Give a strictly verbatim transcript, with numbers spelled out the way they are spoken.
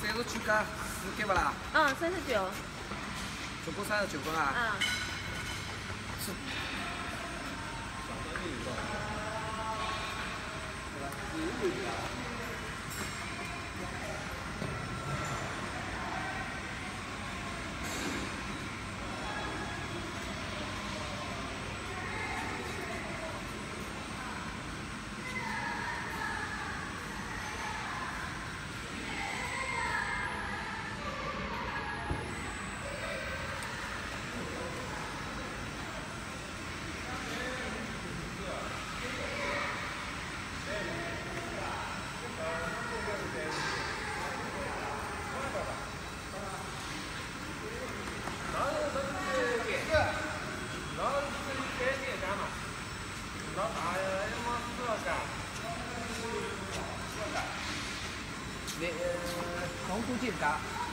三十九加四给不啦？ 嗯，三十九。 总共三十九分啊。 啊。 是。你呃，红土进嘎。